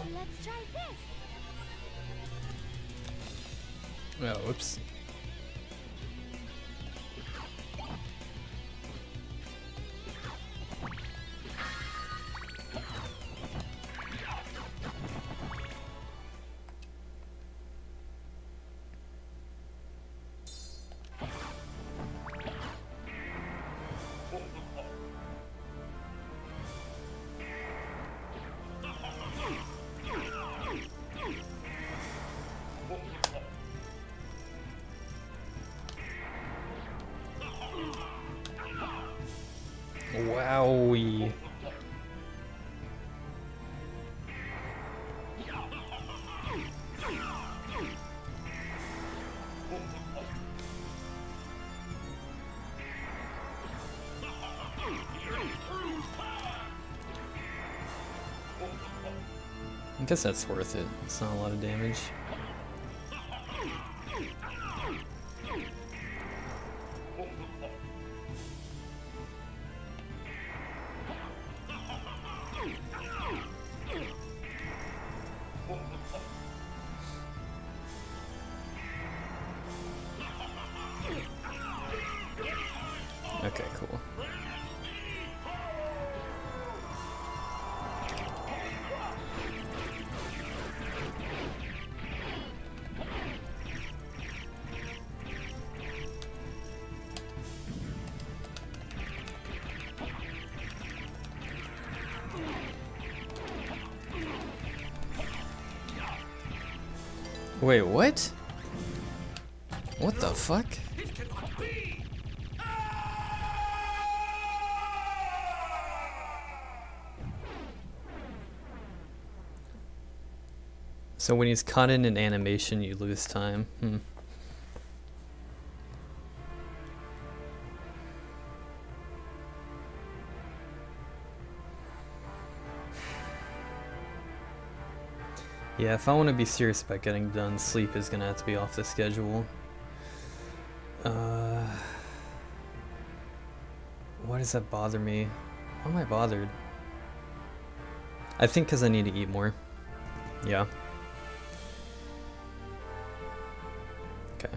Let's try this. Oh, whoops. Wowie. I guess that's worth it. It's not a lot of damage. Okay, cool. Wait, what? What the fuck? So when he's caught in an animation, you lose time. Yeah, if I want to be serious about getting done, sleep is gonna have to be off the schedule. Why does that bother me? Why am I bothered? I think because I need to eat more. Yeah. Okay.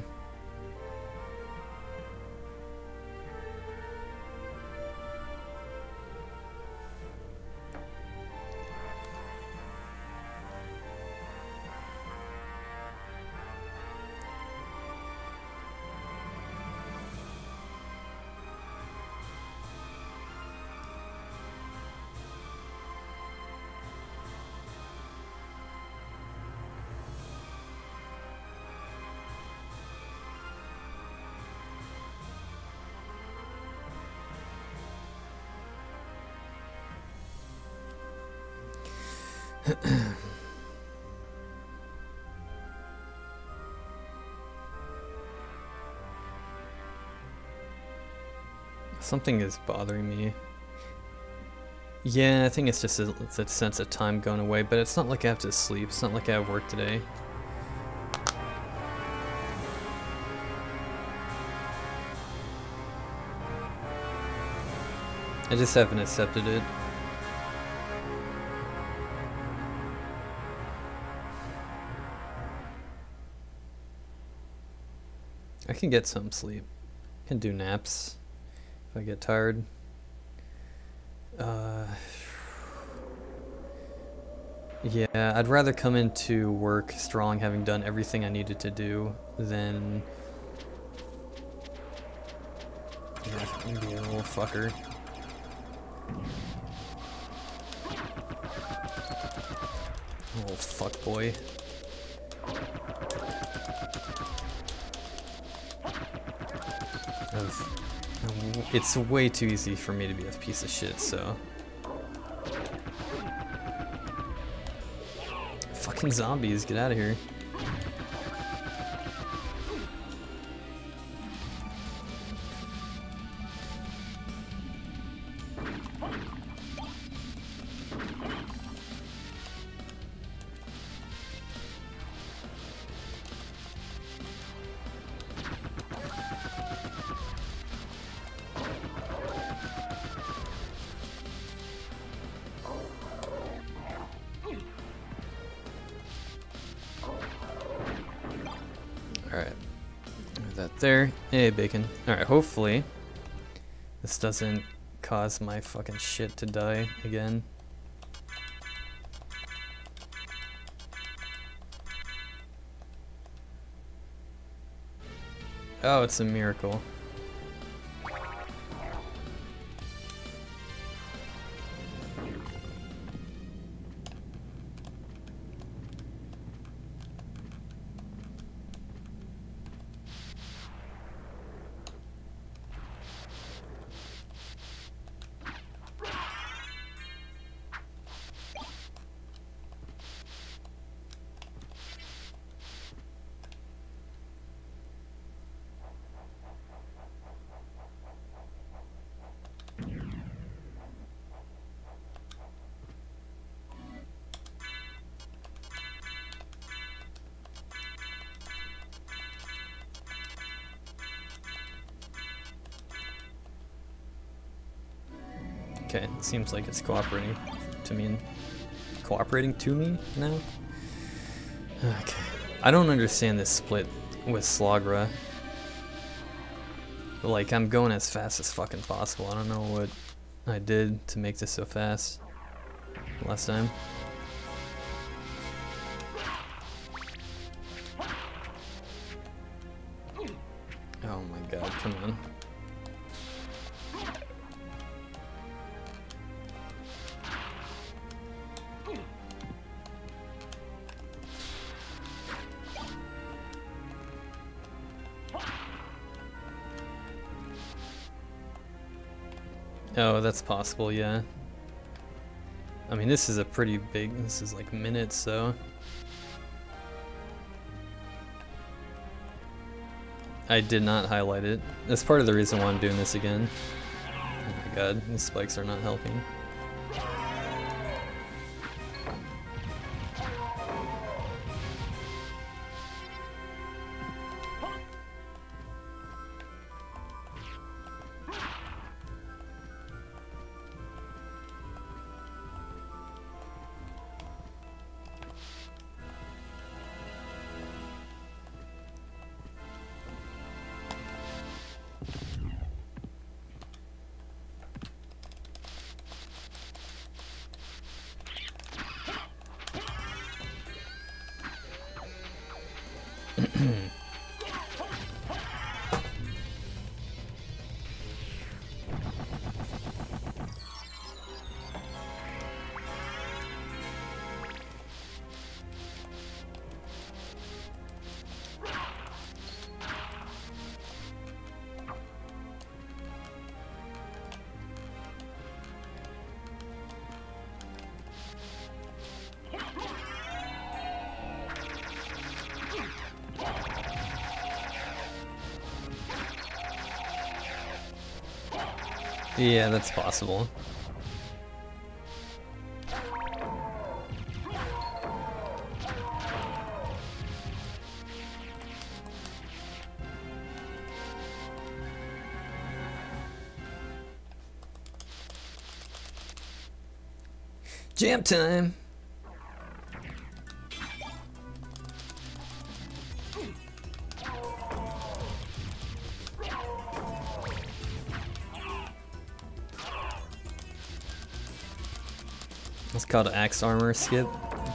Something is bothering me. Yeah, I think it's just it's a sense of time going away, but it's not like I have to sleep. It's not like I have work today. I just haven't accepted it. I can get some sleep. I can do naps if I get tired. Yeah, I'd rather come into work strong, having done everything I needed to do, than be a little fucker. Little fuck boy. It's way too easy for me to be a piece of shit, so. Fucking zombies, get out of here. Alright. That there. Hey, bacon. Alright, hopefully this doesn't cause my fucking shit to die again. Oh, it's a miracle. Okay, it seems like it's cooperating to me. Cooperating to me now? Okay. I don't understand this split with Slogra. Like, I'm going as fast as fucking possible. I don't know what I did to make this so fast last time. Oh my god, come on. Oh, that's possible, yeah. I mean, this is a pretty big, this is like minutes, so. I did not highlight it. That's part of the reason why I'm doing this again. Oh my god, these spikes are not helping. Yeah, that's possible. Jam time! It's called axe armor skip.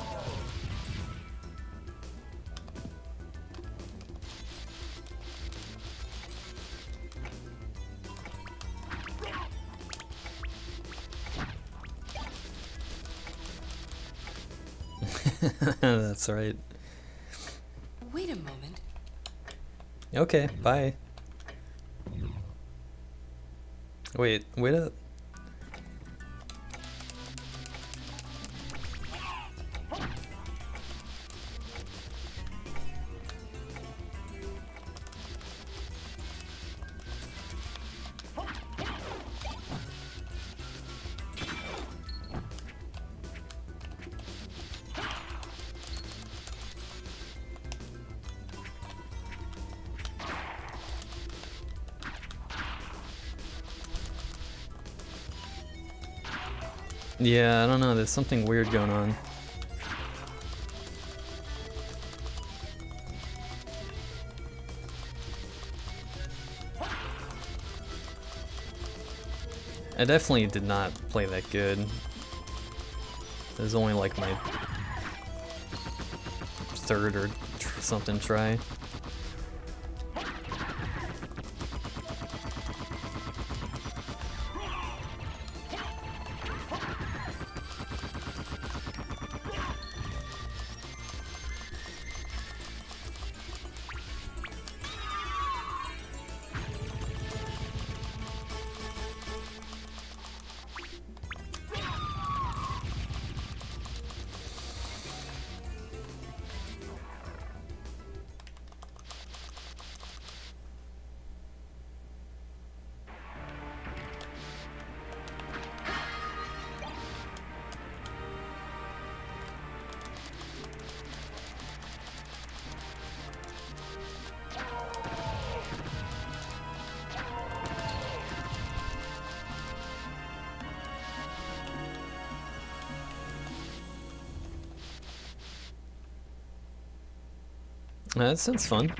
That's right. Wait a moment. Okay, bye. Wait up. Yeah, I don't know, there's something weird going on. I definitely did not play that good. It was only like my third or something try. That sounds fun.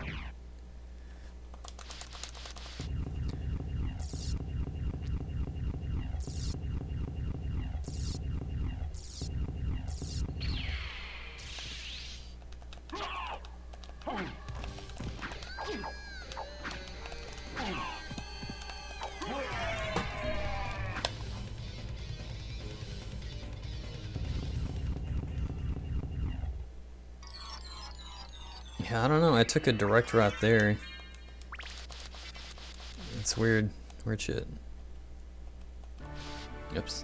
Yeah, I don't know. I took a direct route there. It's weird. Weird shit. Oops.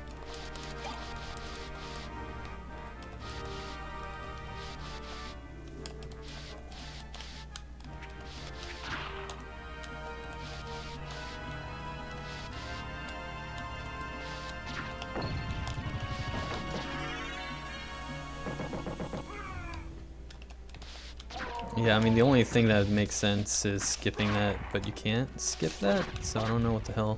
Yeah, I mean, the only thing that makes sense is skipping that, but you can't skip that, so I don't know what the hell.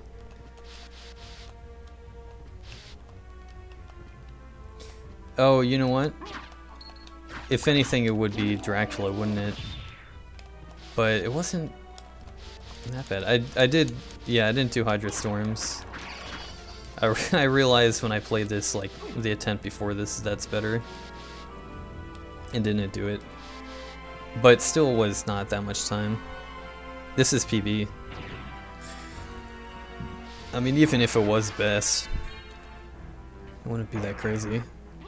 Oh, you know what? If anything, it would be Dracula, wouldn't it? But it wasn't that bad. I did, yeah, I didn't do Hydra Storms. I realized when I played this, like, the attempt before this, that's better. And didn't do it. But still was not that much time. This is PB. I mean, even if it was best, it wouldn't be that crazy.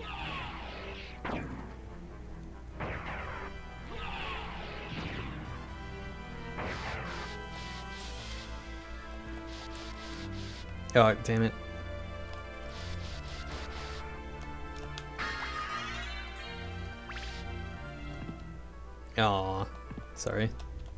Oh, damn it. Aw, sorry.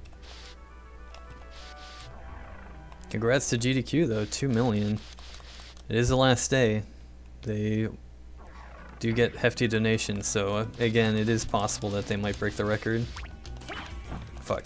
Congrats to GDQ though, 2 million. It is the last day. They do get hefty donations, so again, it is possible that they might break the record. Fuck.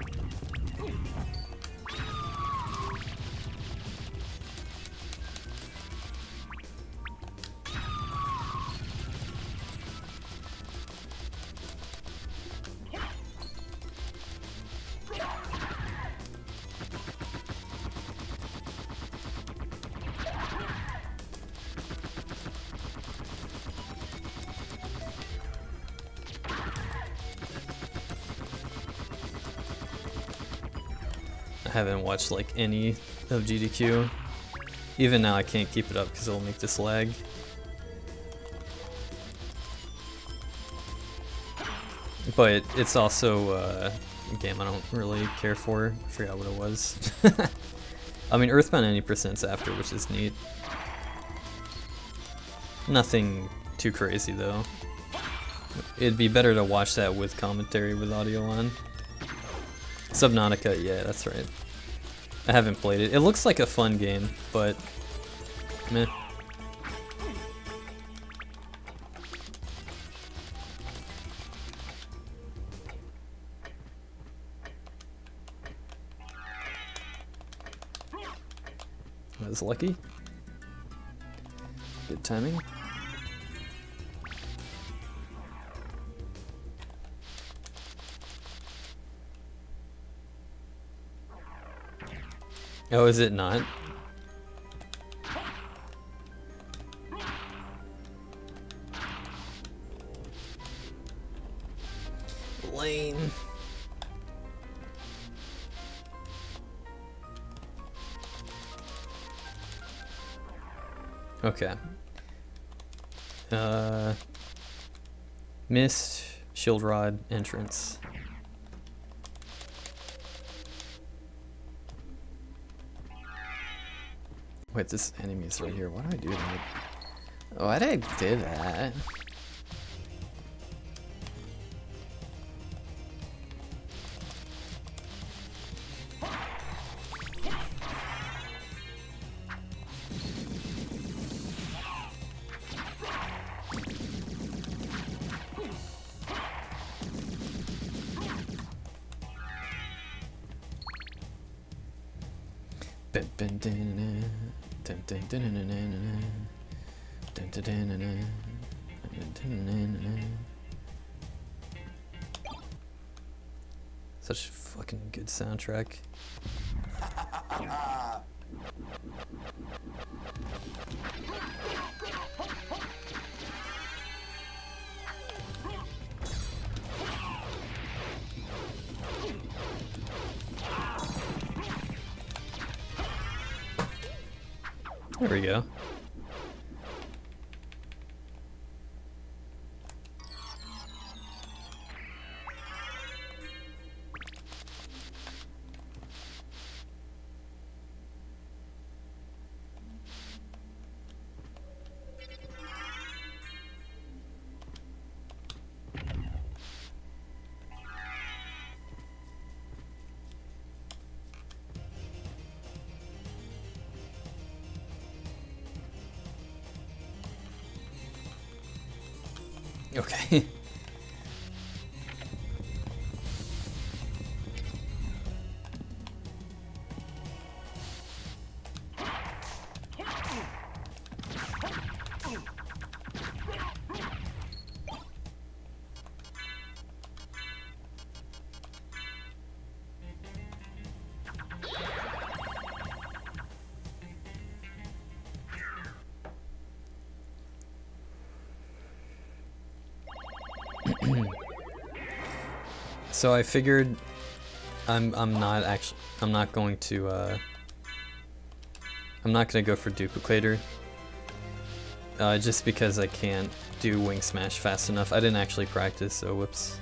I haven't watched like any of GDQ. Even now I can't keep it up because it'll make this lag. But it's also a game I don't really care for. I forgot what it was. I mean, Earthbound 90%'s after, which is neat. Nothing too crazy though. It'd be better to watch that with commentary with audio on. Subnautica, yeah, that's right. I haven't played it. It looks like a fun game, but meh. I was lucky. Good timing. Oh, is it not? lane. Okay. Mist, shield rod, entrance. Wait, this enemy is right here. Why do I do that? Oh, why did I do that? Such a fucking good soundtrack. There we go. Okay. So I figured I'm not going to go for duplicator just because I can't do wing smash fast enough. I didn't actually practice, so whoops.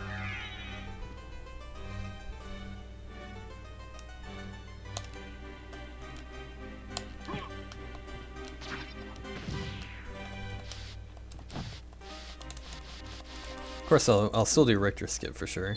Of course, I'll still do Richter skip for sure.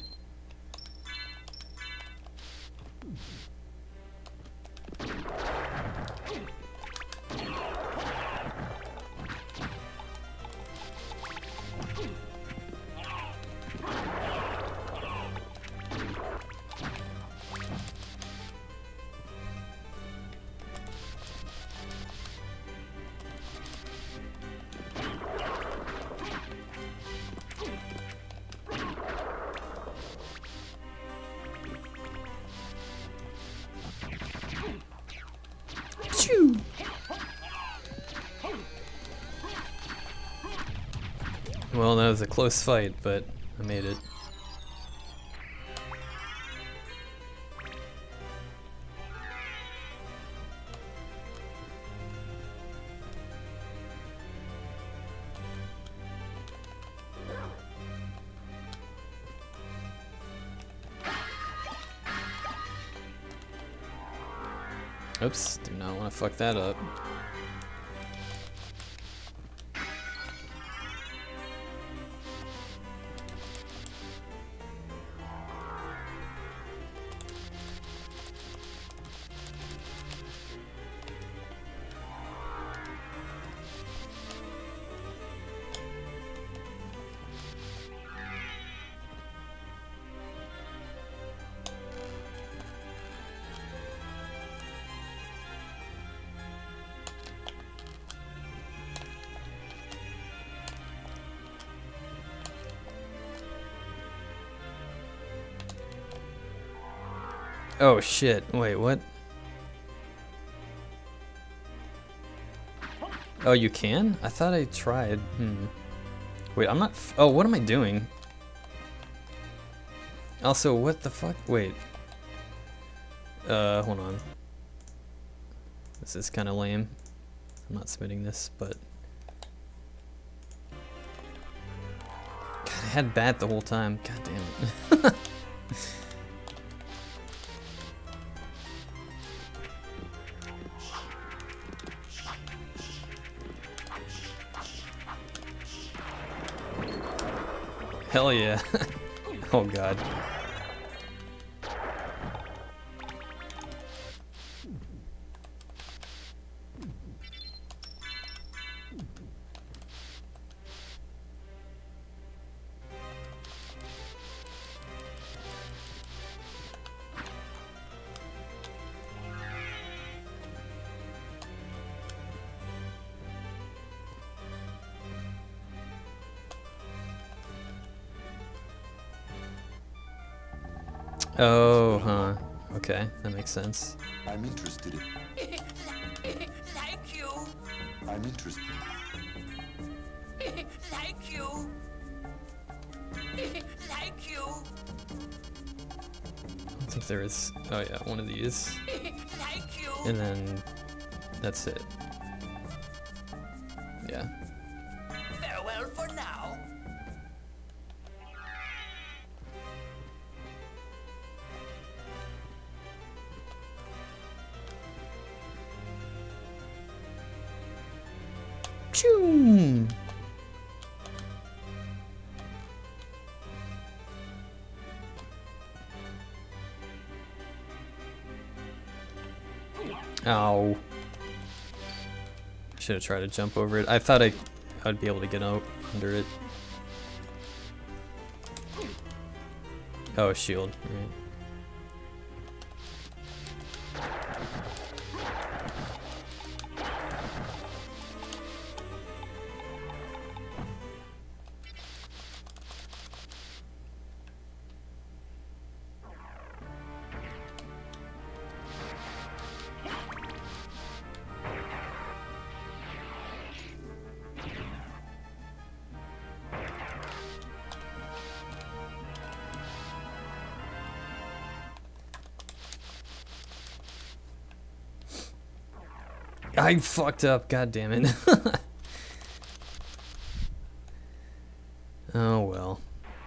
Well, that was a close fight, but I made it. Oops, do not want to fuck that up. Oh shit, wait, what? Oh, you can? I thought I tried. Wait, I'm not oh, what am I doing? Also, what the fuck? Wait. Hold on. This is kind of lame. I'm not submitting this, but... God, I had bat the whole time. God damn it. Hell yeah. Oh god. Oh, huh. Okay, that makes sense. I'm interested in. Thank you. I'm interested. Thank you. Thank you. I don't think there is... Oh yeah, one of these. Thank you. And then... that's it. Yeah. Farewell for now. Choom! Ow. Should have tried to jump over it. I thought I'd be able to get out under it. Oh, shield. Right. I fucked up, god damn it. Oh well.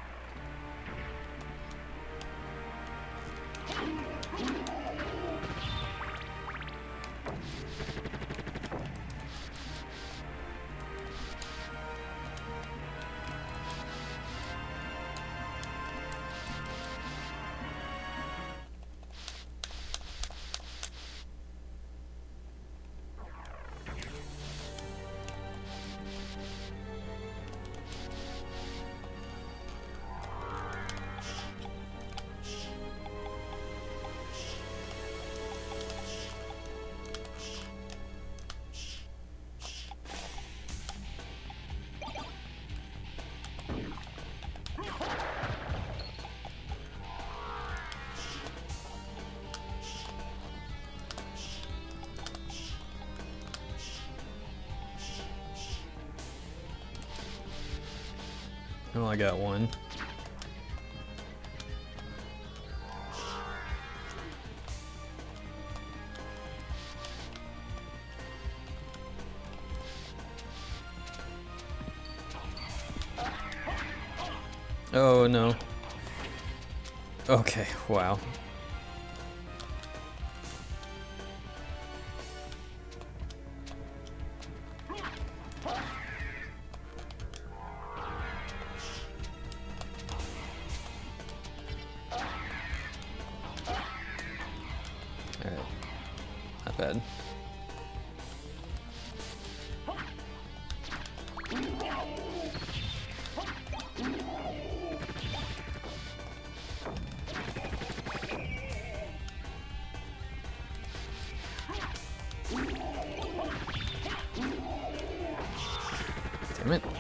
Oh, I got one. Oh no. Okay, wow. Alright. Not bad. Damn it.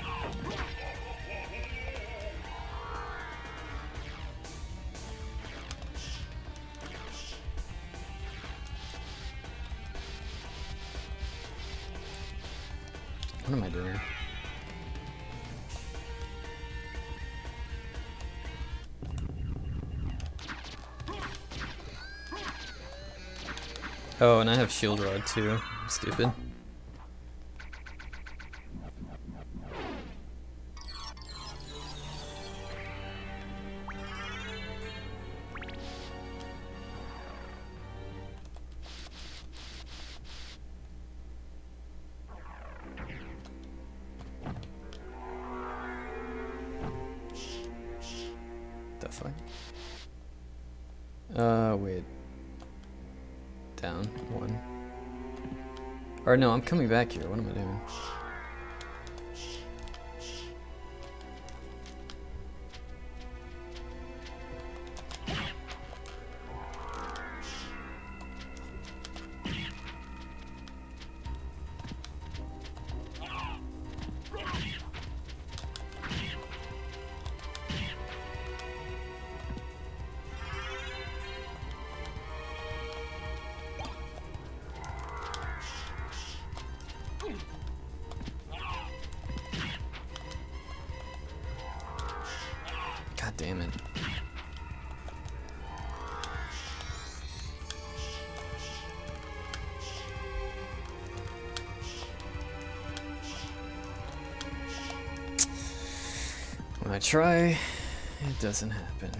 What am I doing? Oh, and I have shield rod too. Stupid. The fuck? Wait. Down one. Or no, I'm coming back here. What am I doing? God damn it. When I try, it doesn't happen.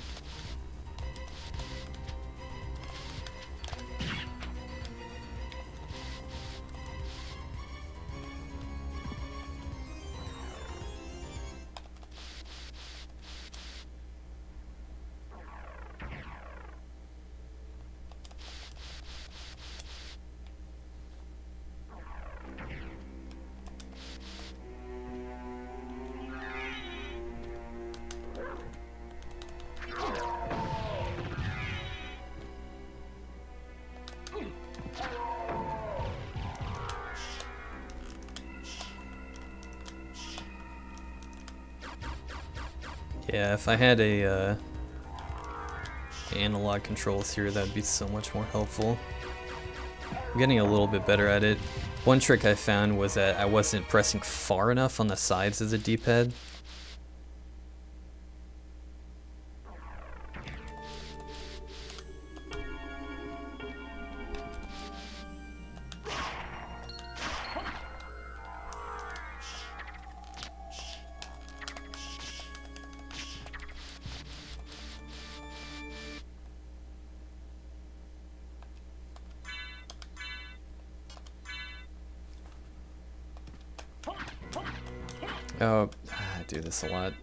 Yeah, if I had a analog controls here, that'd be so much more helpful. I'm getting a little bit better at it. One trick I found was that I wasn't pressing far enough on the sides of the D-pad. Oh, I do this a lot.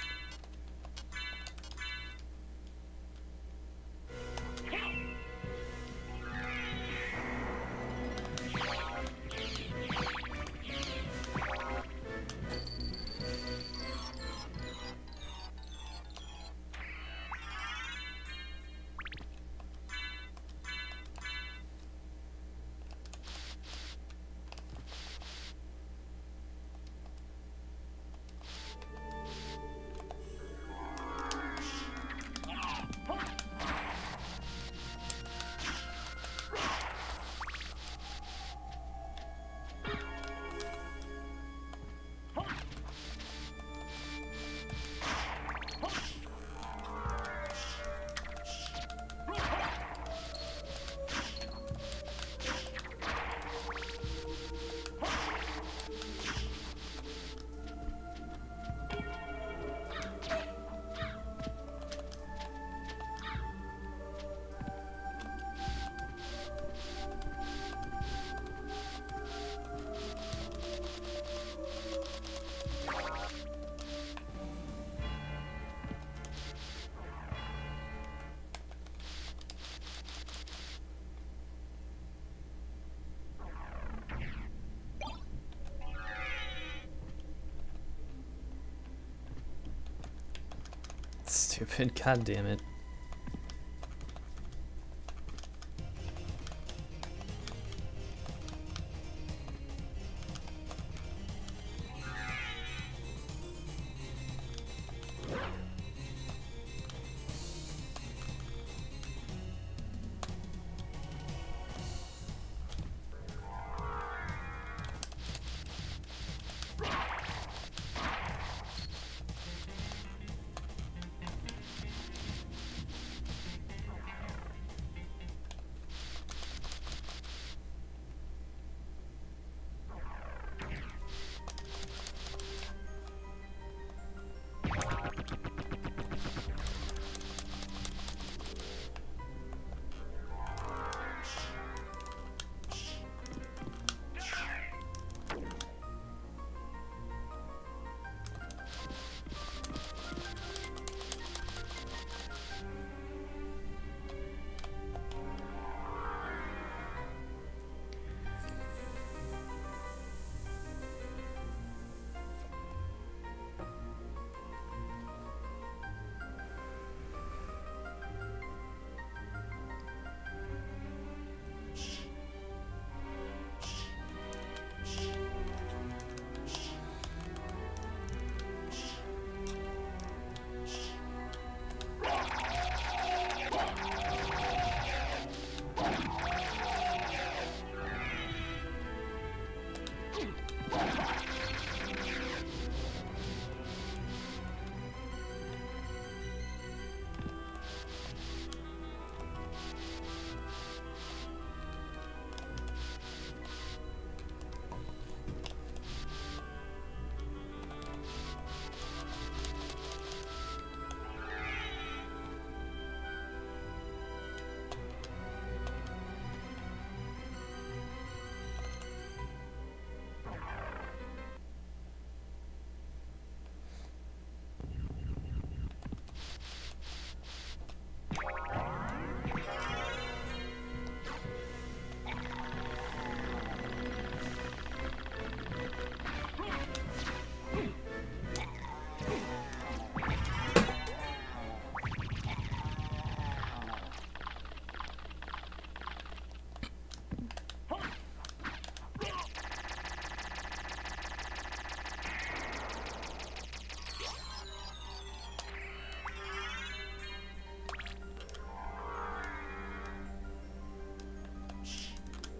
Stupid, god damn it.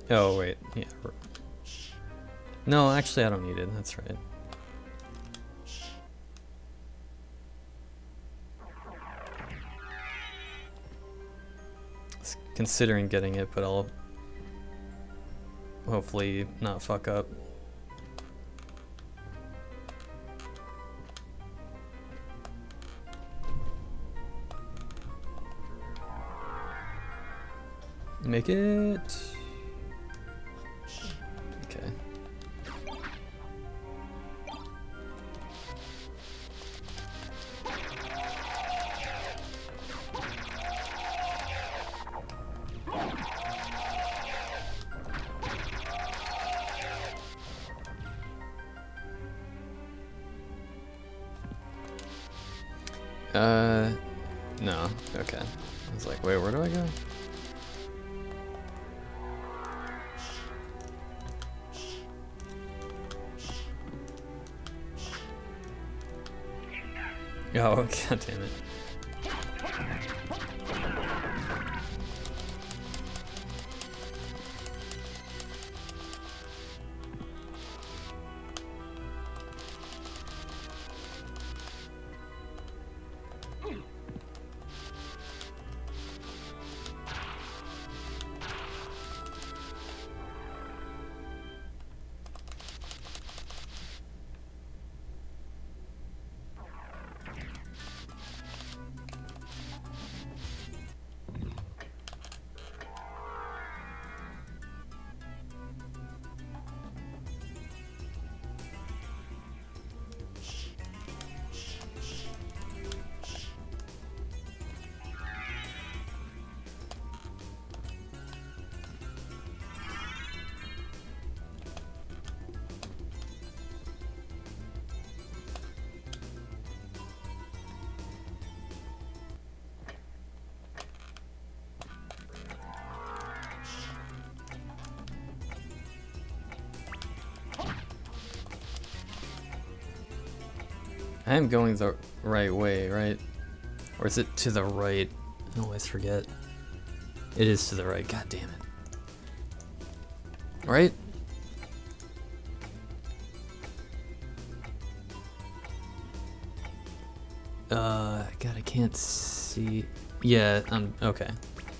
Oh wait, yeah. No, actually I don't need it, that's right. I was considering getting it, but I'll hopefully not fuck up. Make it. Okay. No. Okay. I was like, wait, where do I go? Oh, god damn it. I am going the right way, right? Or is it to the right? I always forget. It is to the right, god damn it. Right? God, I can't see. Yeah, okay.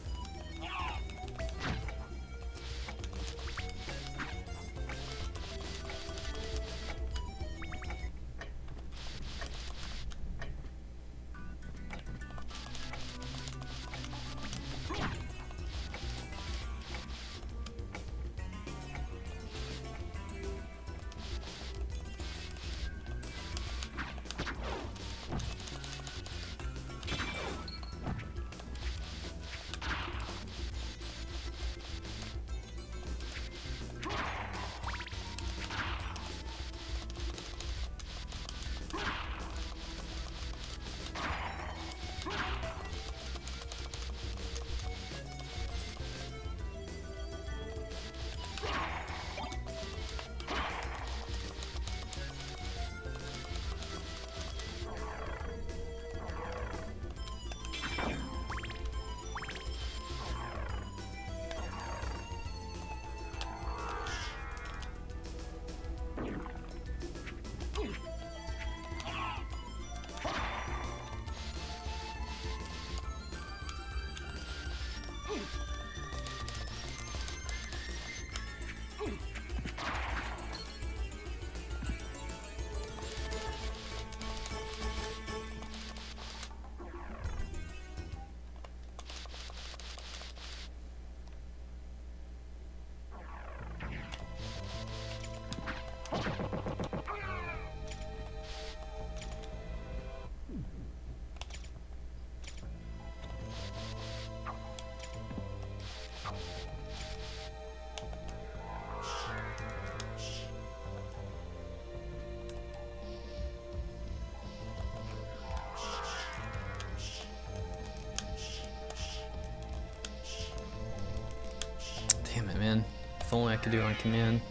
Damn it, man. If only I could do it on command.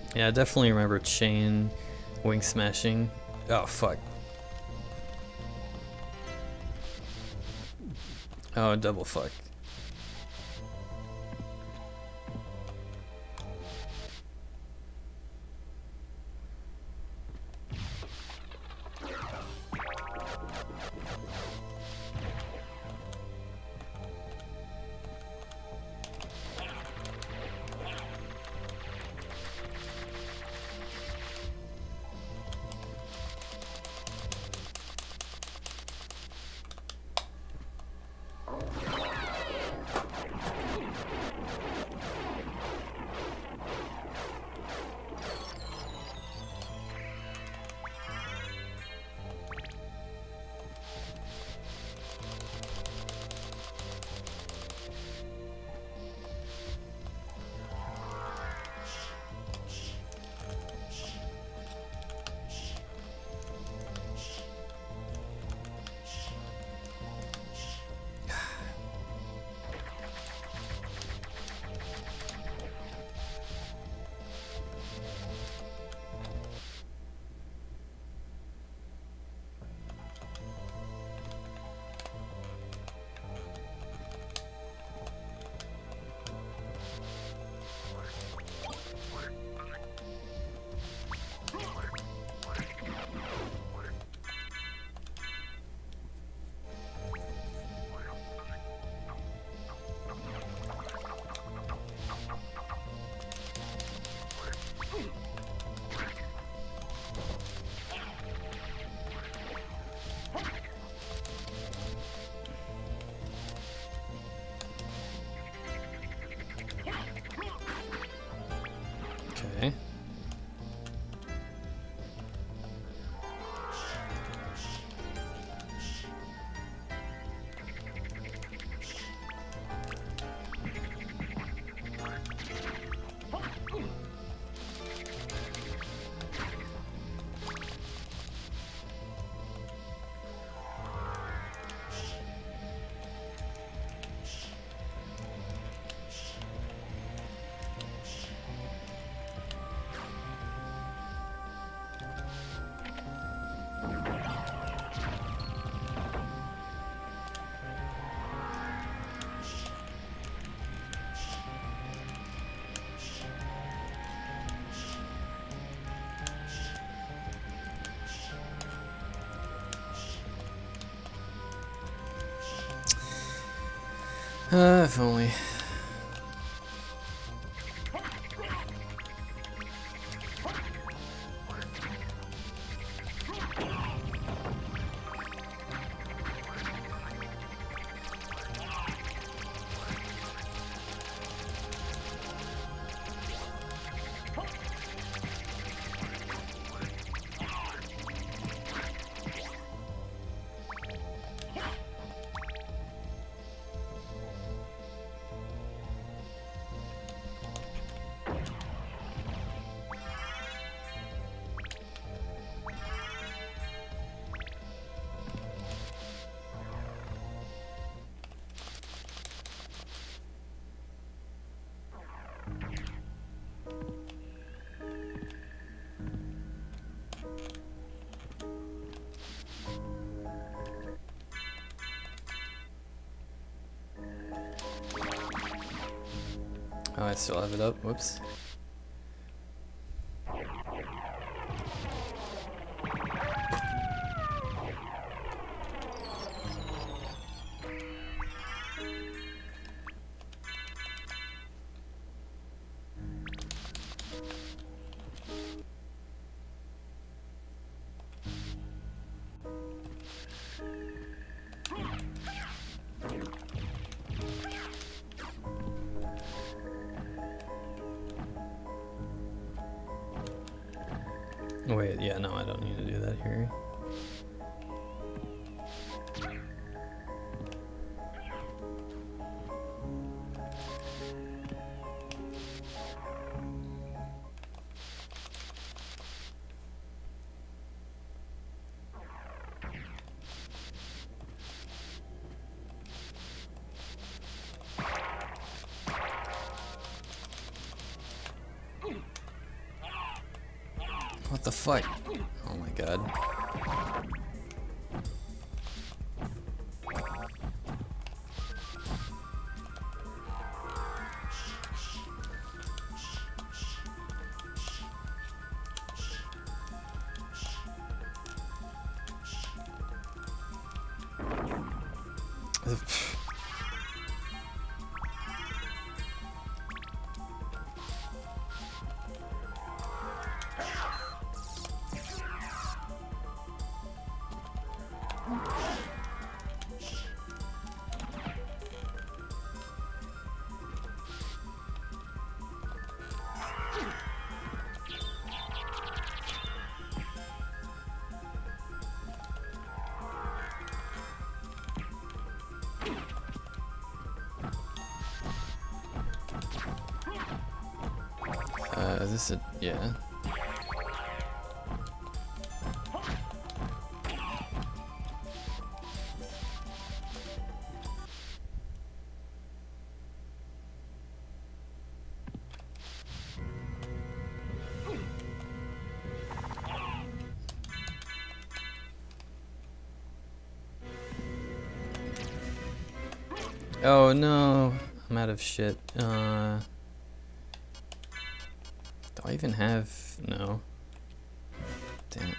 Yeah, I definitely remember chain wing smashing. Oh fuck. Oh, double fuck. Okay. If only. Oh, I still have it up. Whoops. Wait, yeah, no, I don't need to do that here. the fuck? Oh my god. Is this a, yeah. Oh no, I'm out of shit. Do I even have, no. Damn it.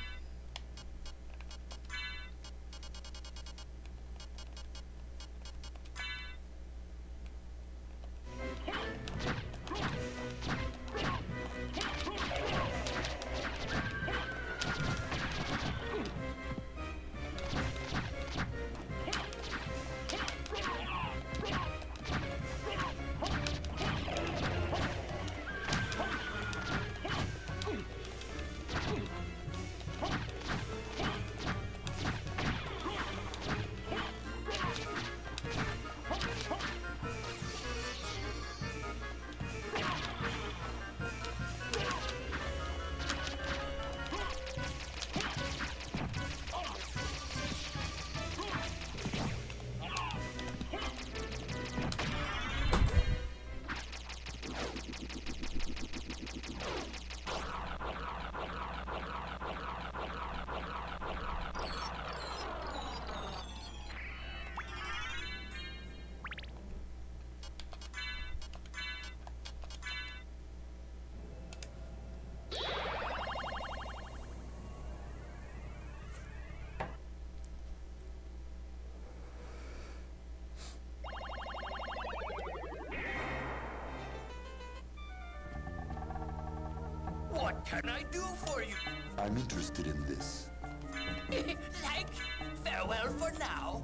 What can I do for you? I'm interested in this. Like, farewell for now.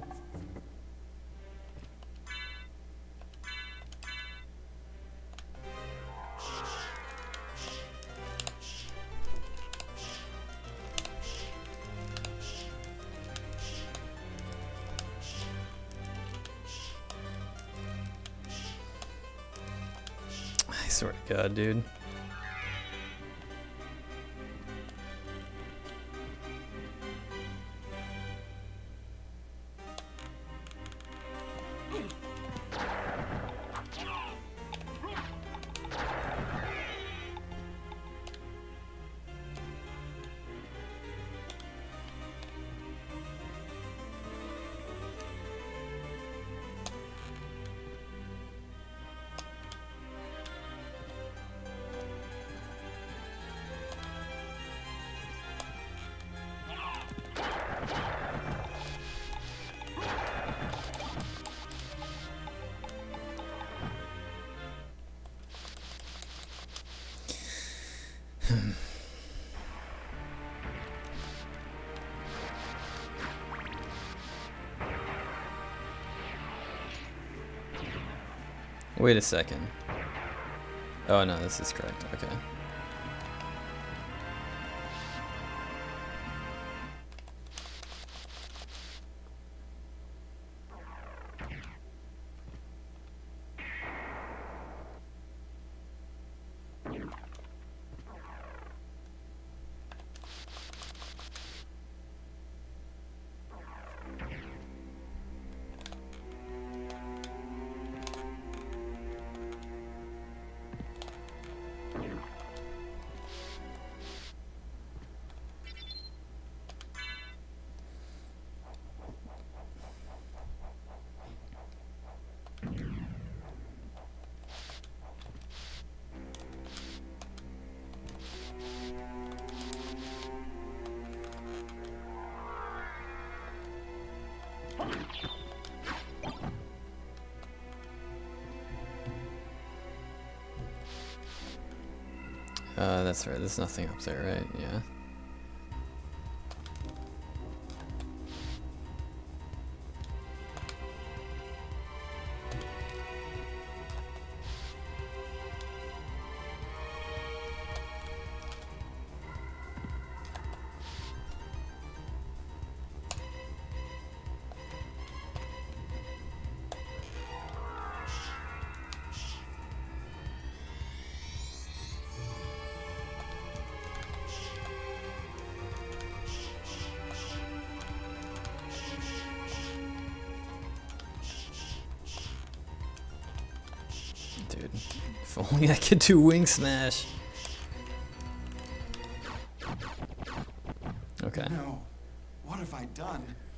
I swear to God, dude. Wait a second. Oh no, this is correct. Okay. That's right, there's nothing up there, right? Yeah. Dude, if only I could do wing smash. Okay. No. What have I done?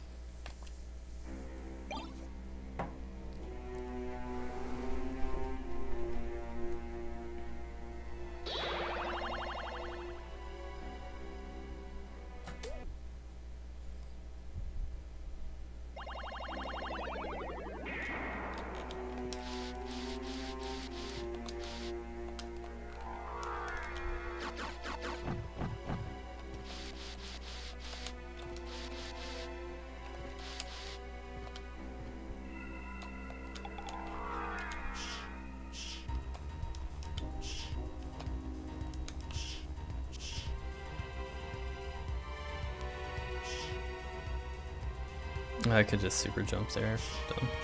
I could just super jump there if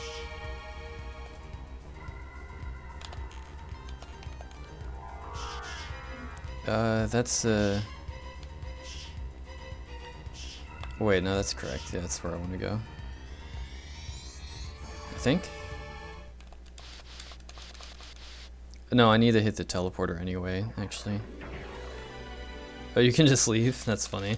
dumb. That's wait, no, that's correct. Yeah, that's where I want to go. I think. No, I need to hit the teleporter anyway, actually. Oh, you can just leave? That's funny.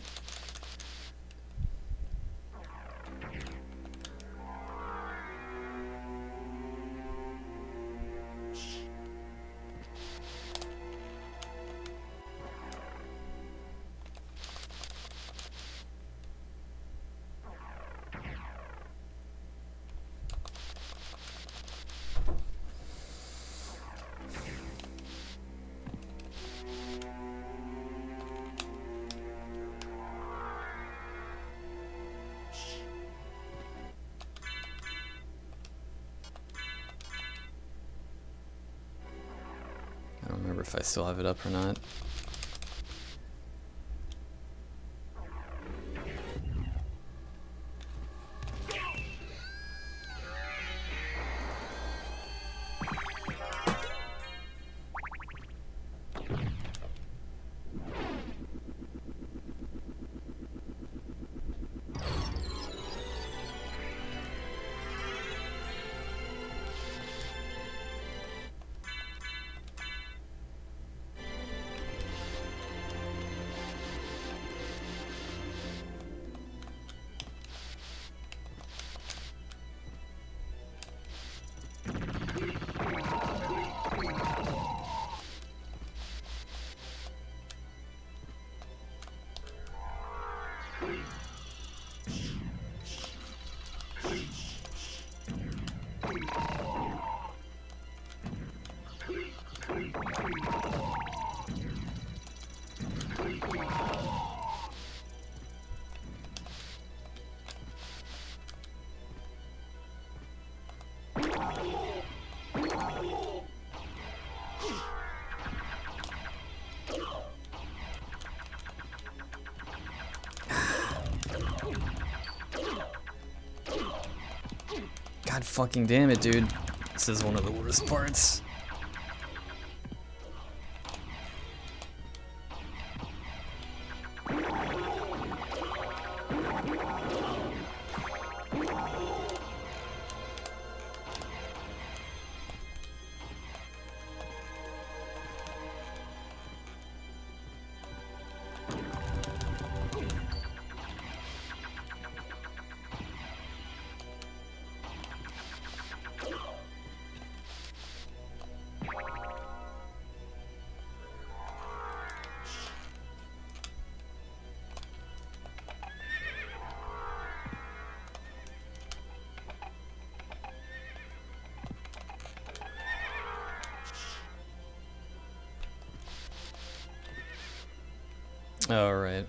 I don't remember if I still have it up or not. God fucking damn it, dude. This is one of the worst parts. Oh, right.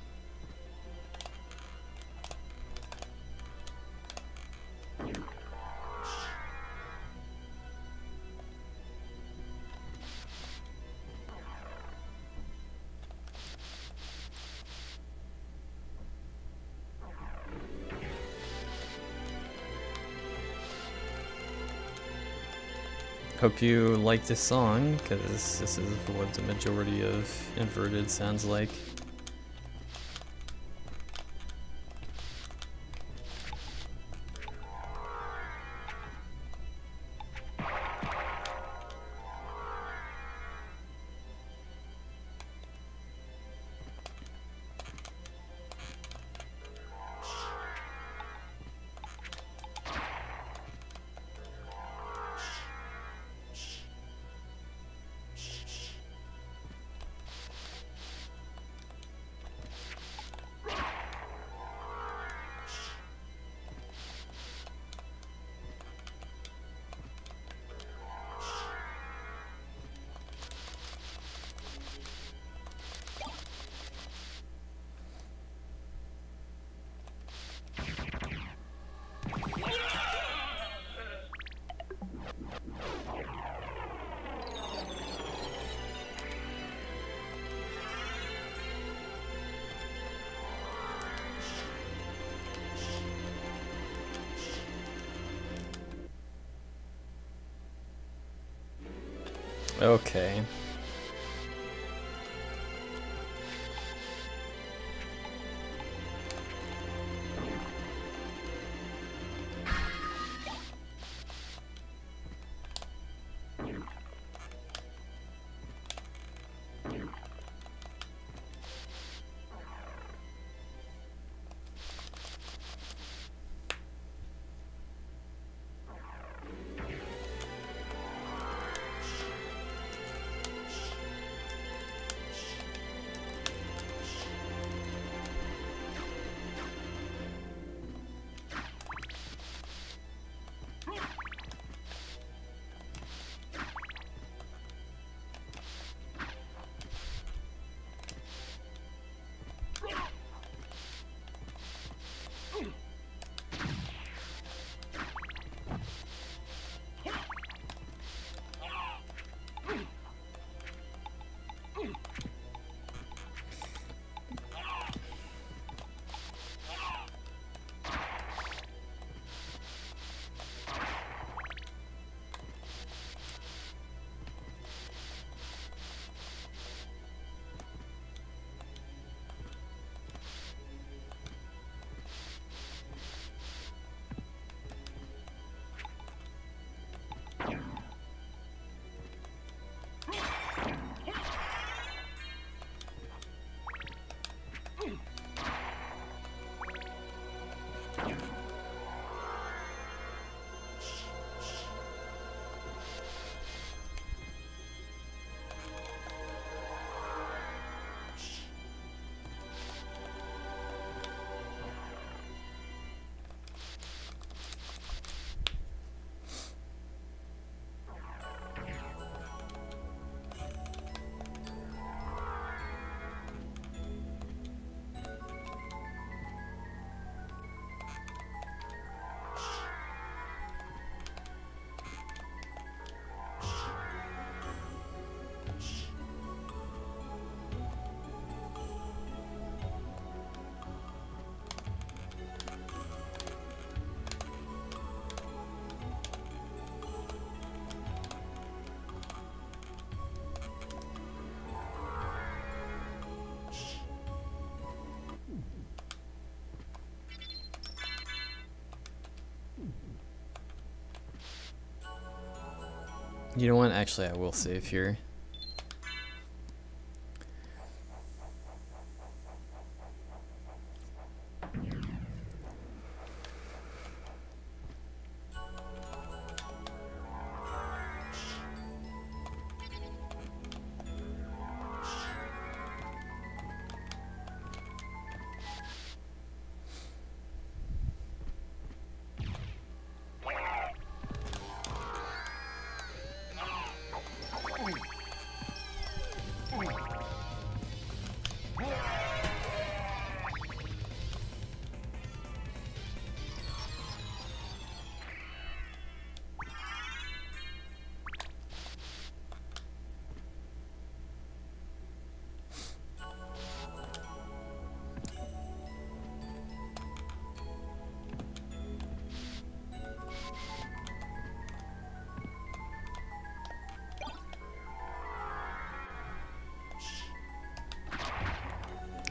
Hope you like this song, because this is what the majority of inverted sounds like. Okay. You know what? Actually, I will save here.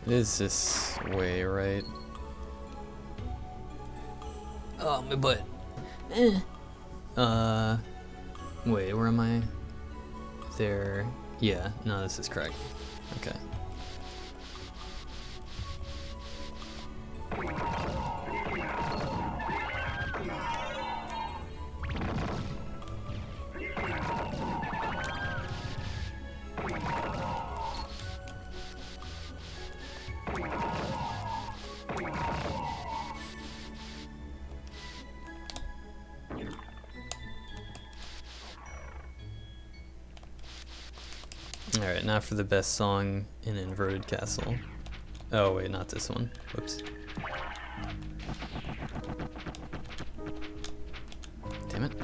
Is this way right? Oh, my butt. Wait, where am I? There. Yeah, no, this is correct. Okay. Alright, now for the best song in Inverted Castle. Oh wait, not this one. Whoops. Damn it.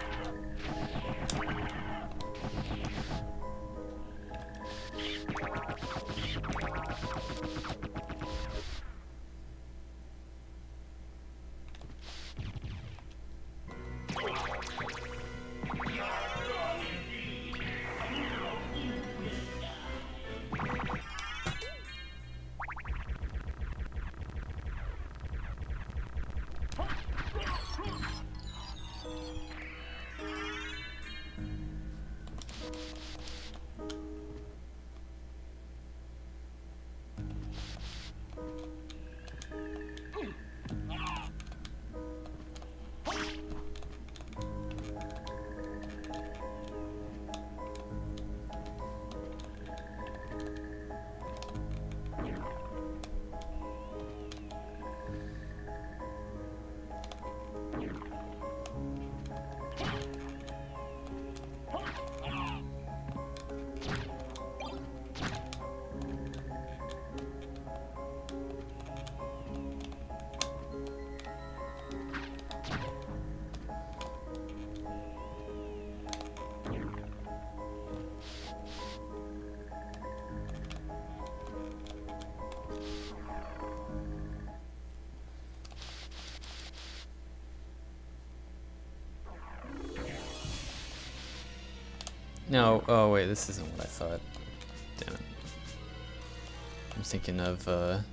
No, oh wait, this isn't what I thought. Damn it. I'm thinking of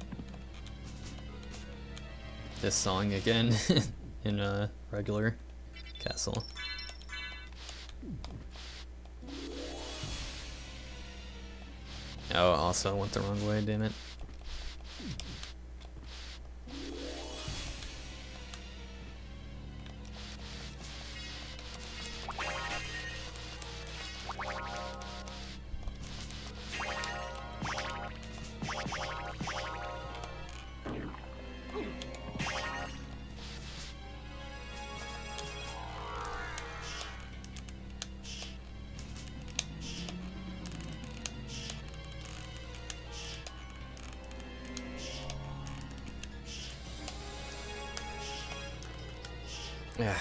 this song again in a regular castle. Oh, also I went the wrong way, damn it. Yeah.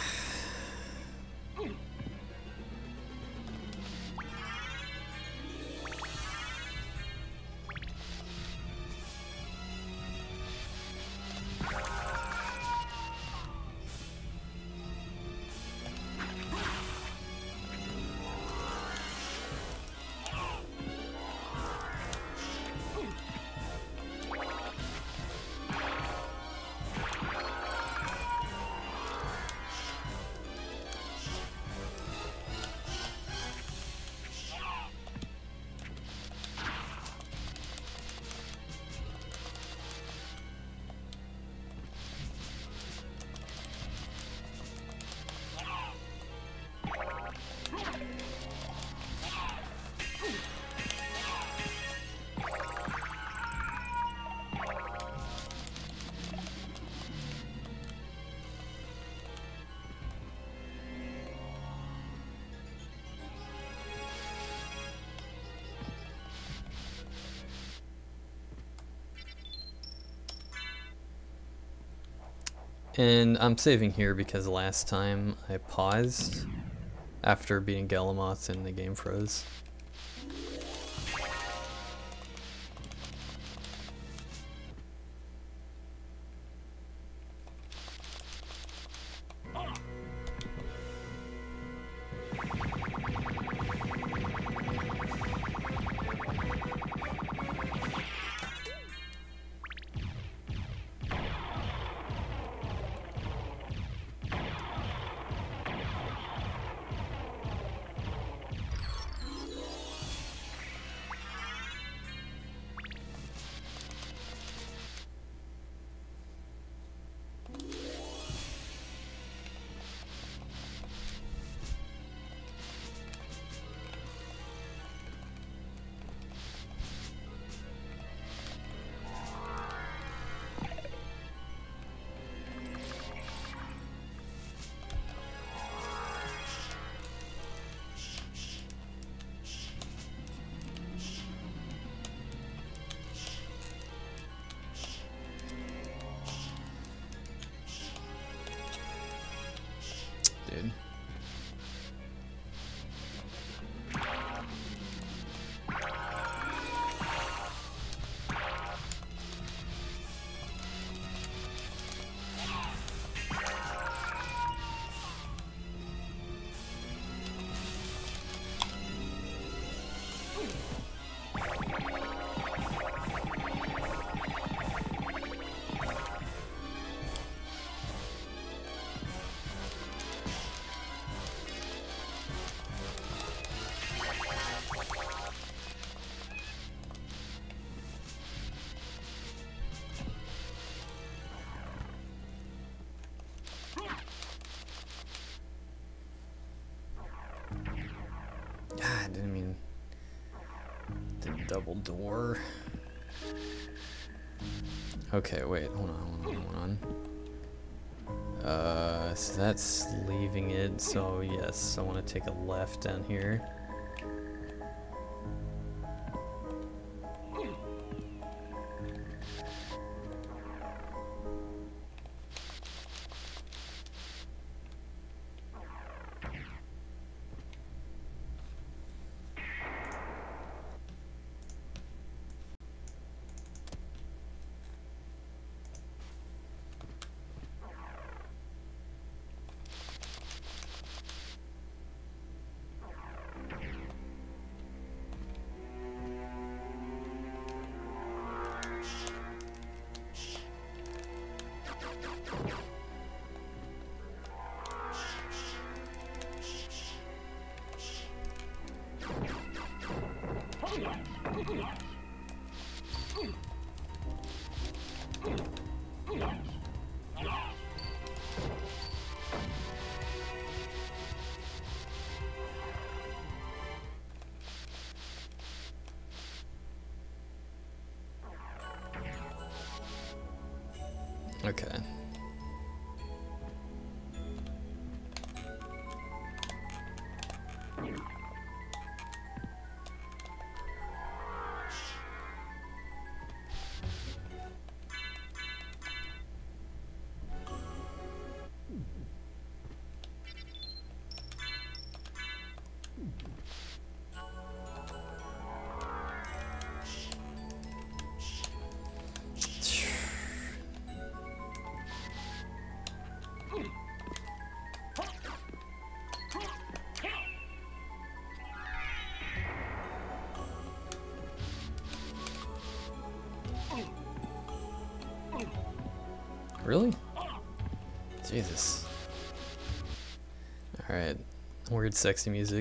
And I'm saving here because last time I paused after beating Galamoth and the game froze. I didn't mean the double door. Okay, wait, hold on. So that's leaving it, so yes, I want to take a left down here. Okay. Really? Jesus. Alright. Weird sexy music.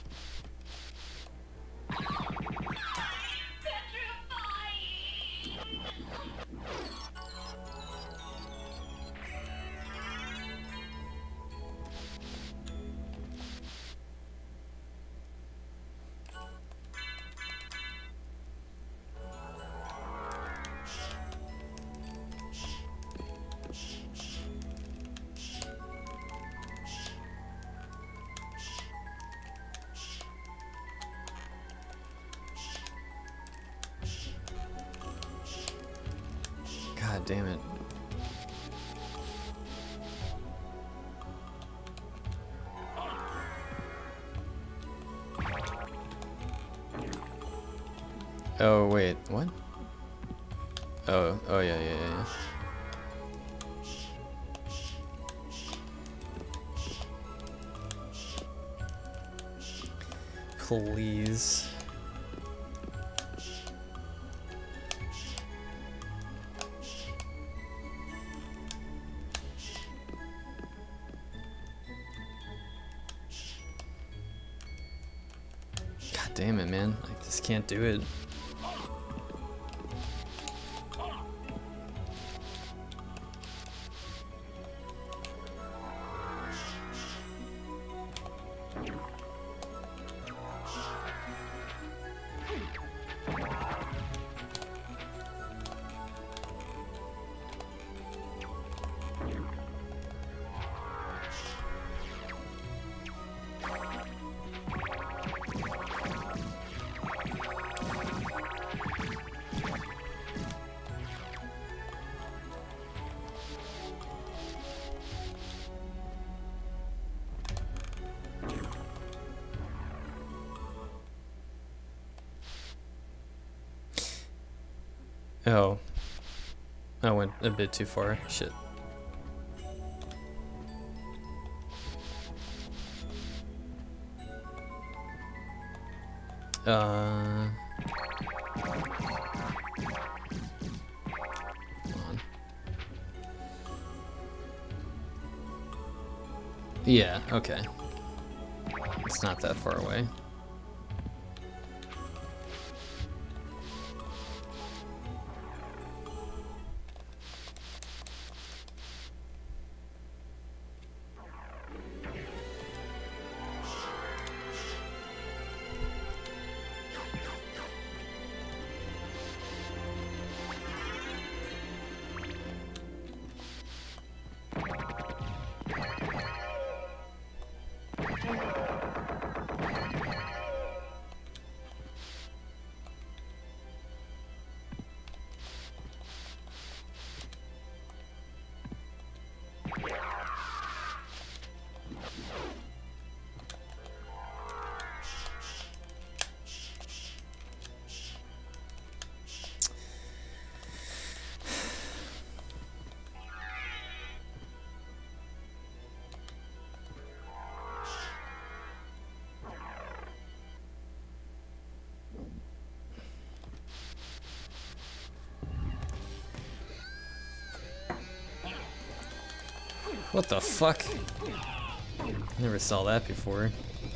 God damn it. Oh wait, what? Oh yeah. Please. God damn it, man. I just can't do it. Oh. I went a bit too far. Shit. Hold on. Yeah, okay. It's not that far away. What the fuck? Never saw that before.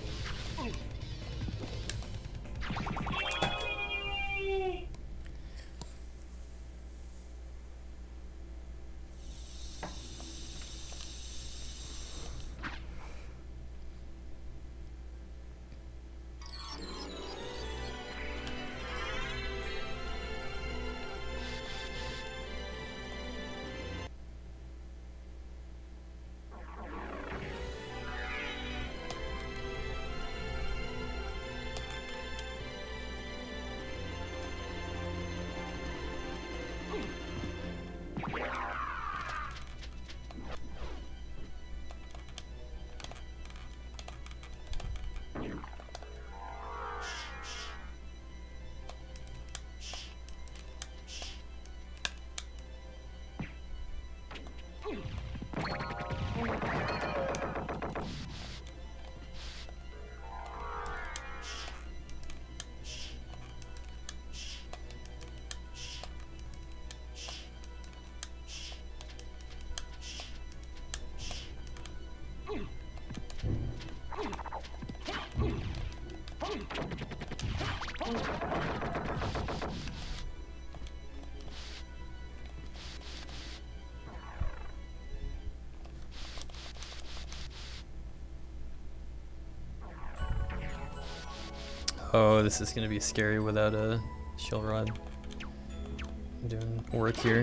Oh, this is gonna be scary without a shell rod doing work here.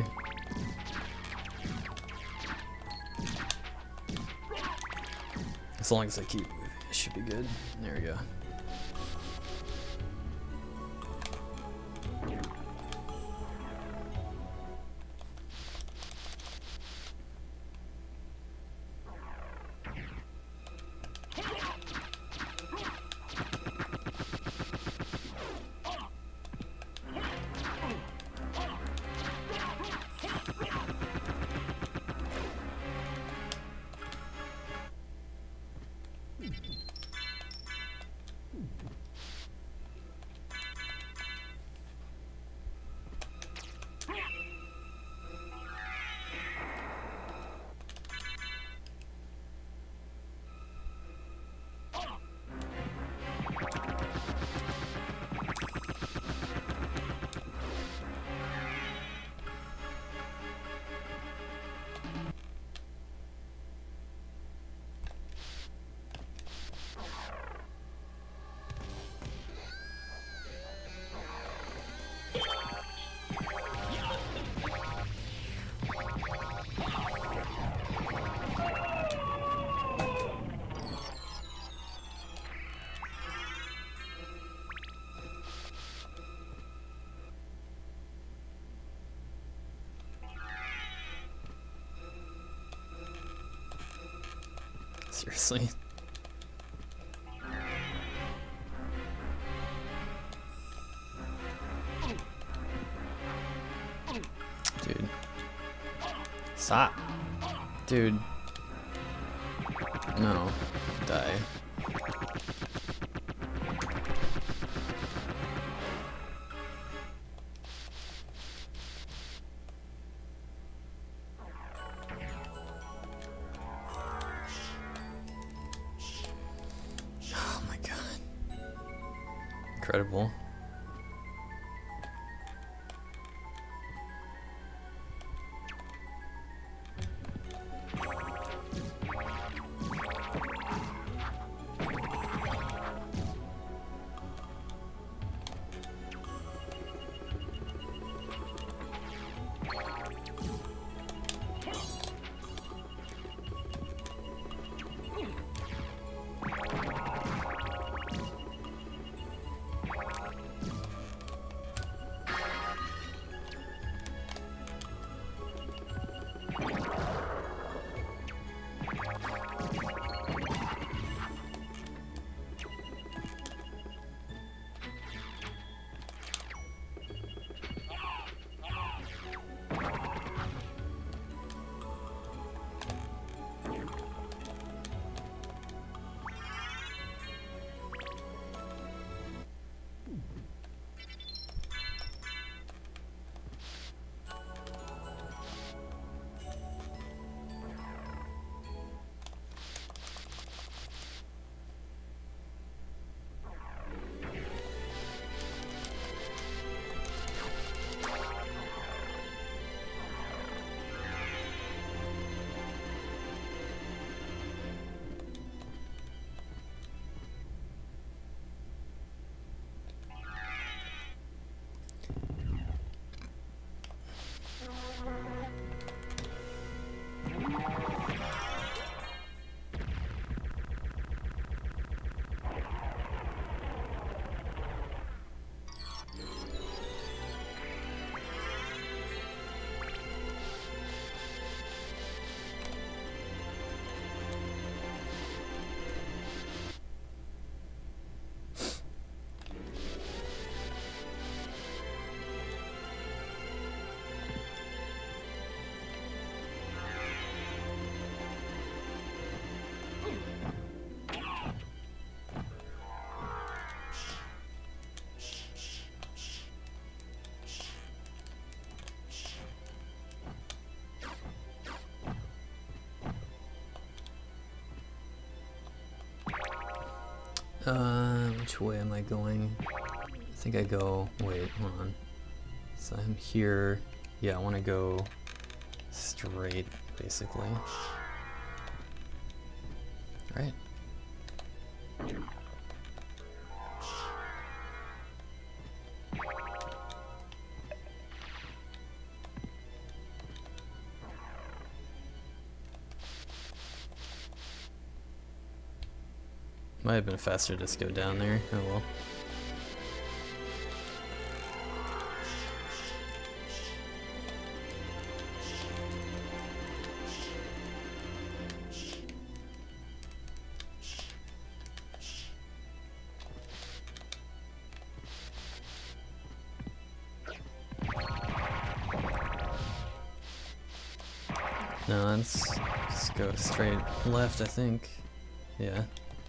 As long as I keep moving, it should be good. There we go. Seriously. Dude. Stop. Dude. No. Die. Incredible. Which way am I going? I think I go, wait, hold on. So I'm here. Yeah, I want to go straight, basically. Right. Might have been faster to just go down there. Oh well. No, let's just go straight left, I think. Yeah.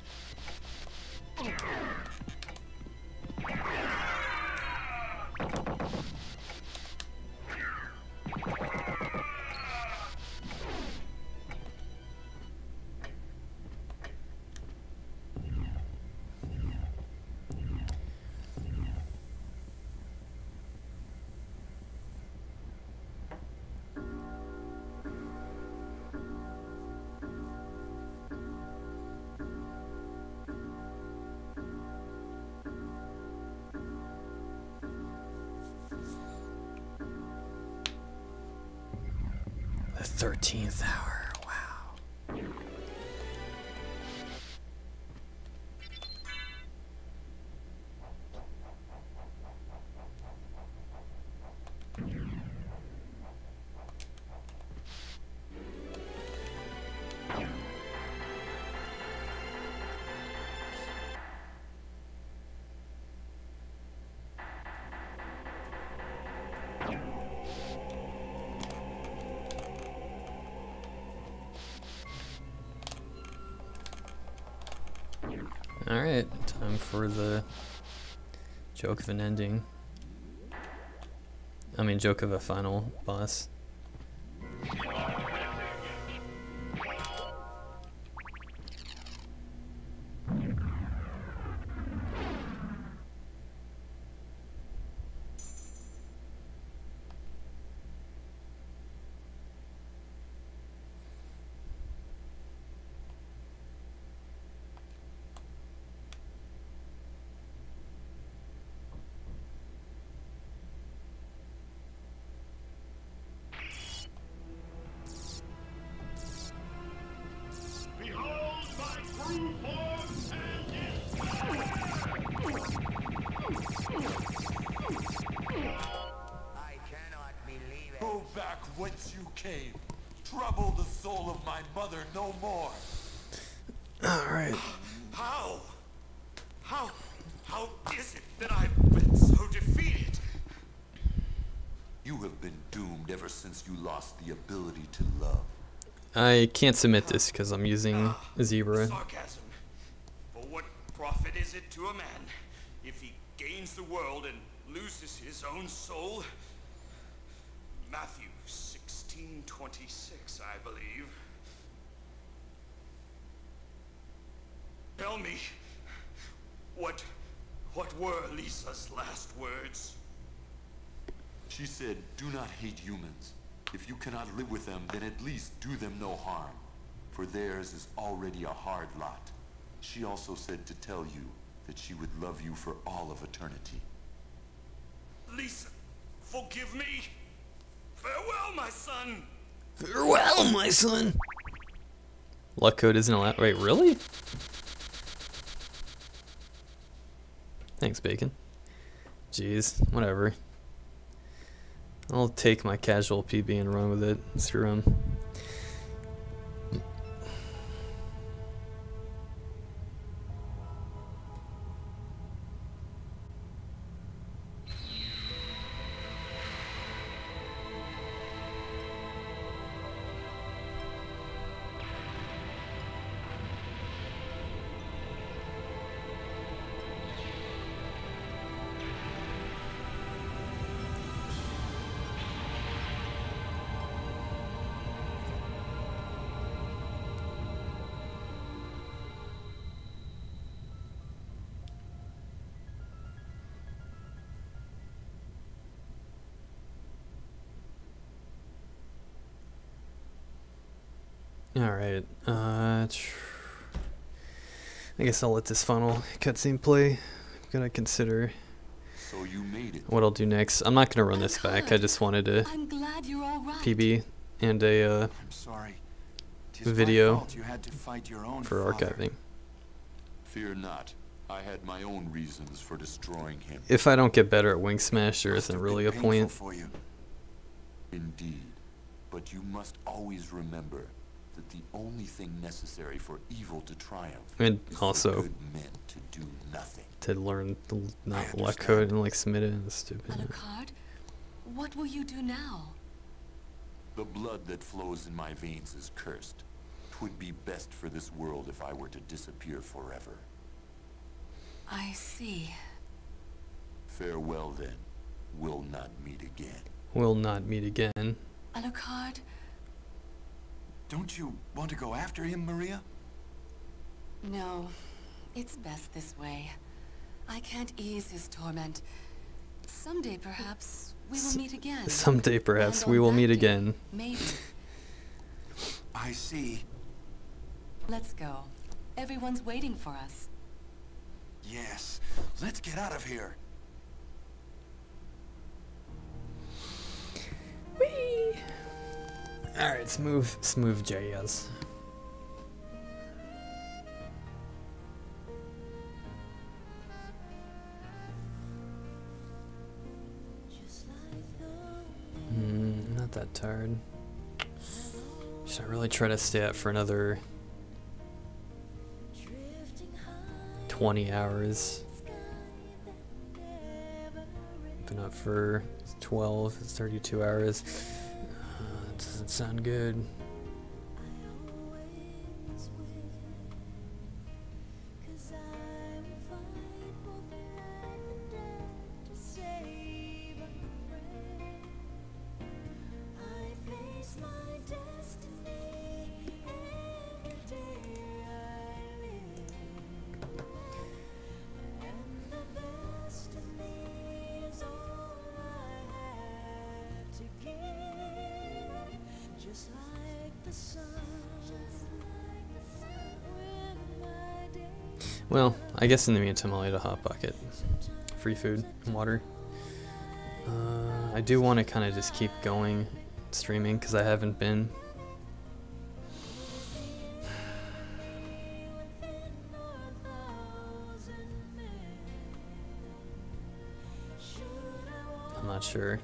The 13th hour, wow. Alright, time for the joke of an ending. I mean, joke of a final boss. Go back whence you came. Trouble the soul of my mother no more. Alright. How? How is it that I've been so defeated? You have been doomed ever since you lost the ability to love. I can't submit this because I'm using Xebra. Sarcasm. For what profit is it to a man if he gains the world and loses his own soul? Matthew 16:26, I believe. Tell me, what were Lisa's last words? She said, "Do not hate humans. If you cannot live with them, then at least do them no harm, for theirs is already a hard lot." She also said to tell you that she would love you for all of eternity. Lisa, forgive me. Farewell, my son. Farewell, my son. Luck code isn't allowed. Wait, really? Thanks, Bacon. Jeez, whatever. I'll take my casual PB and run with it. Screw him. Alright, I guess I'll let this final cutscene play. I'm gonna consider So you made it. what I'll do next. I'm not gonna run this back, I just wanted a I'm glad you're all right. PB and a I'm sorry. 'Tis my video fault you had to fight your own for father. archiving. Fear not. I had my own reasons for destroying him. If I don't get better at Wing Smash, there Must isn't have really been a painful point. for you. Indeed. But you must always remember that the only thing necessary for evil to triumph And is for also good men to do nothing. to learn the not understand. luck code and like submit it and stupid. Alucard, what will you do now? The blood that flows in my veins is cursed. 'Twould be best for this world if I were to disappear forever. I see. Farewell then. We'll not meet again. We'll not meet again. Alucard, Don't you want to go after him, Maria? no. It's best this way. I can't ease his torment. Someday, perhaps, we will meet again. Someday perhaps And we on will that meet day, again. Maybe. I see. Let's go. Everyone's waiting for us. Yes. Let's get out of here. Whee! Alright, smooth jazz. Not that tired. Should I really try to stay up for another 20 hours? Been up for 12, it's 32 hours. It doesn't sound good. Well, I guess in the meantime I'll eat a hot pocket. Free food and water. I do want to kind of just keep going streaming because I haven't been. I'm not sure.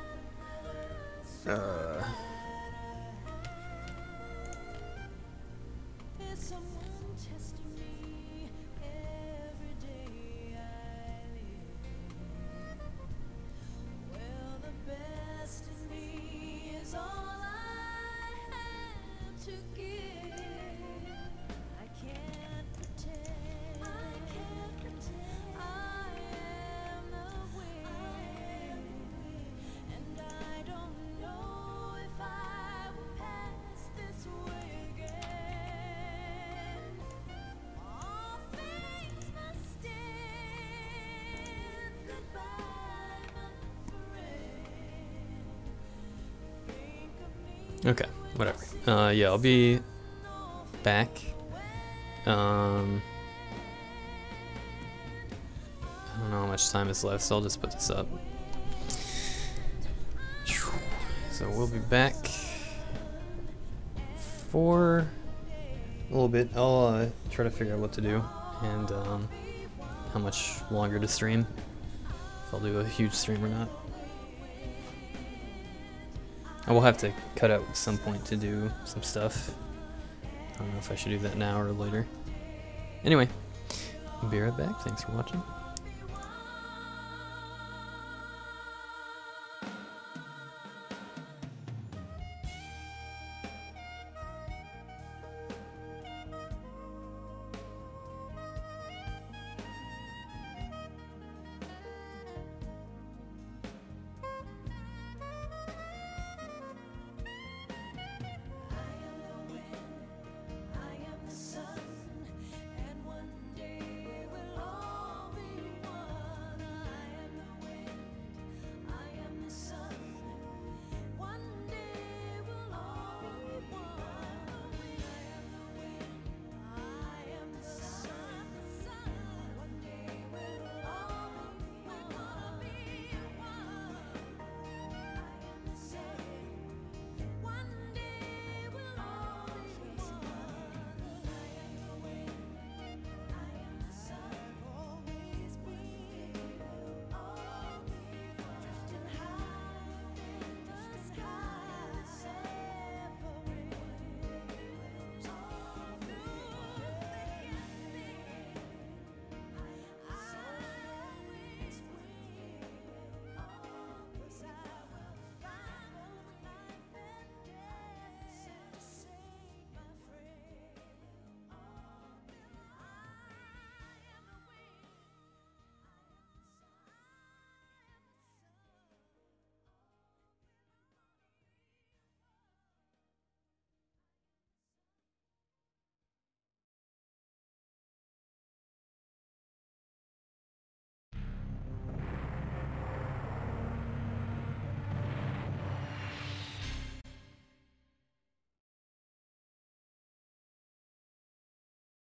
Okay, whatever. Yeah, I'll be back. I don't know how much time is left, so I'll just put this up. So we'll be back for a little bit. I'll try to figure out what to do and how much longer to stream. If I'll do a huge stream or not. I will have to cut out at some point to do some stuff. I don't know if I should do that now or later. Anyway, I'll be right back. Thanks for watching.